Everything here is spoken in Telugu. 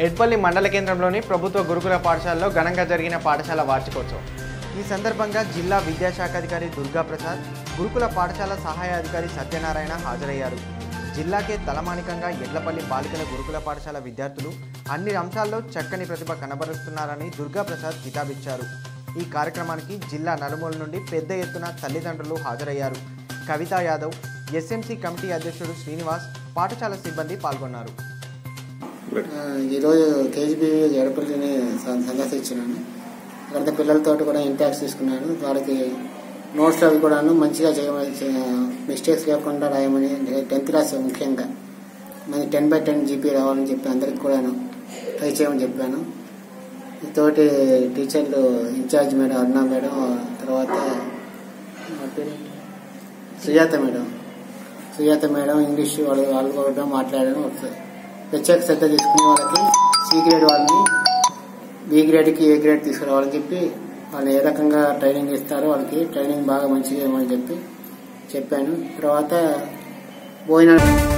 ఎడ్పల్లి మండల కేంద్రంలోని ప్రభుత్వ గురుకుల పాఠశాలలో ఘనంగా జరిగిన పాఠశాల వార్షికోత్సవం. ఈ సందర్భంగా జిల్లా విద్యాశాఖాధికారి దుర్గాప్రసాద్, గురుకుల పాఠశాల సహాయ అధికారి సత్యనారాయణ హాజరయ్యారు. జిల్లాకే తలమానికంగా ఎడ్లపల్లి బాలికల గురుకుల పాఠశాల విద్యార్థులు అన్ని అంశాల్లో చక్కని ప్రతిభ కనబరుస్తున్నారని దుర్గాప్రసాద్ కితాబిచ్చారు. ఈ కార్యక్రమానికి జిల్లా నలుమూల నుండి పెద్ద ఎత్తున తల్లిదండ్రులు హాజరయ్యారు. కవితా యాదవ్, ఎస్ఎంసీ కమిటీ అధ్యక్షుడు శ్రీనివాస్, పాఠశాల సిబ్బంది పాల్గొన్నారు. ఈరోజు కేజీబీ ఎడపల్లిని సందర్శించినాను. అక్కడ పిల్లలతో కూడా ఇంటాక్స్ తీసుకున్నాను. వాళ్ళకి నోట్స్ అవి కూడా మంచిగా మిస్టేక్స్ లేకుండా రాయమని, 10th క్లాస్ ముఖ్యంగా మనకి 10/10 జీపీ రావాలని చెప్పి అందరికి కూడా ట్రై చేయమని చెప్పాను. తోటి టీచర్లు ఇన్ఛార్జ్ మేడం అరుణ మేడం, తర్వాత సుజాత మేడం ఇంగ్లీష్ వాళ్ళు కూడా మాట్లాడడం ప్రత్యేక శ్రద్ధ తీసుకుని వాళ్ళకి సి గ్రేడ్ వాళ్ళని బి గ్రేడ్కి ఏ గ్రేడ్ తీసుకురావాలని చెప్పి వాళ్ళు ఏ రకంగా ట్రైనింగ్ ఇస్తారో వాళ్ళకి ట్రైనింగ్ బాగా మంచిగా ఇవ్వమని చెప్పాను. తర్వాత భోజనం